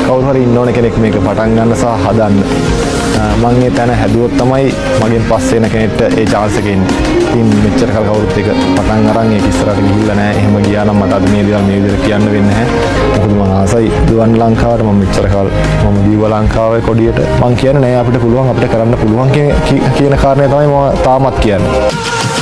කවුරු හරි ඉන්න ඕන කෙනෙක් මේක පටන් ගන්න සහ හදන්න. මම ඒ තැන හැදුවොත් තමයි මගෙන් පස්සේ එන කෙනෙක්ට ඒ chance එක එන්නේ. ඉතින් මෙච්චර කල් කවුරුත් එක පටන් අරන් ඒක ඉස්සරහට ගිහිල්ලා නැහැ. එහෙම ගියා නම් මට අද මේ දේවල් මේ විදිහට කියන්න වෙන්නේ නැහැ. මොකද මම ආසයි දුවන් ලංකාවට මම මෙච්චර කල් මම දීව ලංකාවේ කොඩියට මම කියන්නේ නෑ අපිට පුළුවන් අපිට කරන්න පුළුවන් කියන කාරණේ තමයි මම තාමත් කියන්නේ.